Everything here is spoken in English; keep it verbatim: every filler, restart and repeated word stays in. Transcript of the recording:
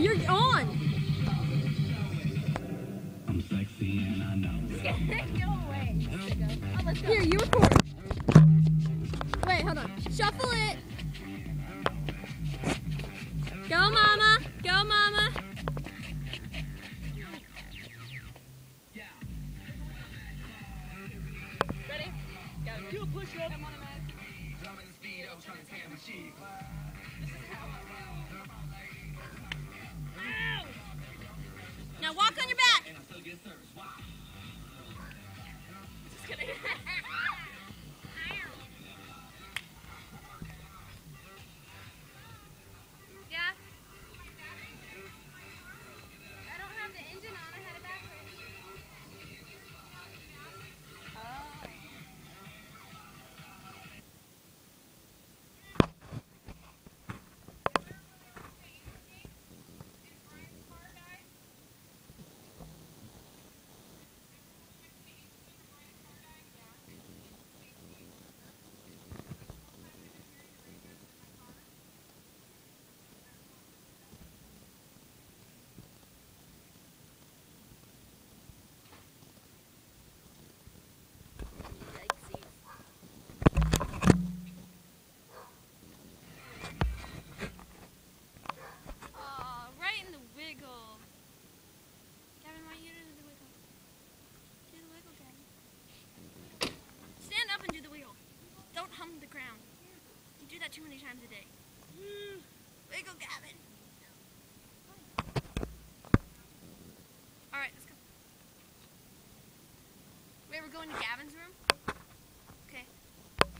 You're on. I'm sexy and I know. Go away. Oh, let's go. Here, you record. Wait, hold on. Shuffle it. Go, mama. Go, mama. Ready? Go. Do a push-up. I'm on a mat. Now walk on your back. Just kidding. Yeah. I don't have the engine on. I had it backwards. Oh. Hum the ground. You do that too many times a day. Wiggle, Gavin. All right, let's go. Wait, we're going to Gavin's room?